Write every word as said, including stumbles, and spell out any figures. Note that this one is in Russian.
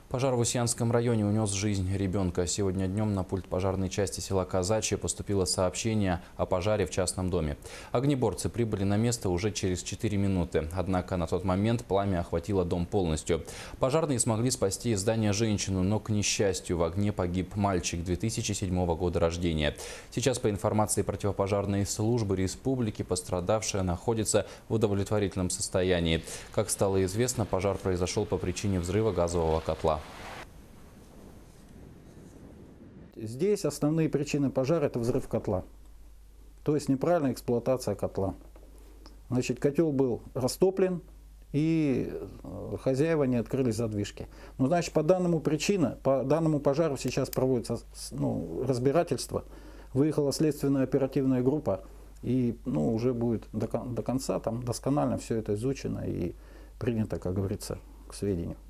Пожар в Устьянском районе унес жизнь ребенка. Сегодня днем на пульт пожарной части села Казачье поступило сообщение о пожаре в частном доме. Огнеборцы прибыли на место уже через четыре минуты. Однако на тот момент пламя охватило дом полностью. Пожарные смогли спасти из здания женщину, но, к несчастью, в огне погиб мальчик две тысячи седьмого года рождения. Сейчас, по информации противопожарной службы республики, пострадавшая находится в удовлетворительном состоянии. Как стало известно, пожар произошел по причине взрыва газового котла. Здесь основные причины пожара – это взрыв котла, то есть неправильная эксплуатация котла. Значит, котел был растоплен, и хозяева не открыли задвижки. Ну, значит, по данному причине, по данному пожару сейчас проводится ну, разбирательство. Выехала следственная оперативная группа, и ну, уже будет до, до конца там досконально все это изучено и принято, как говорится, к сведению.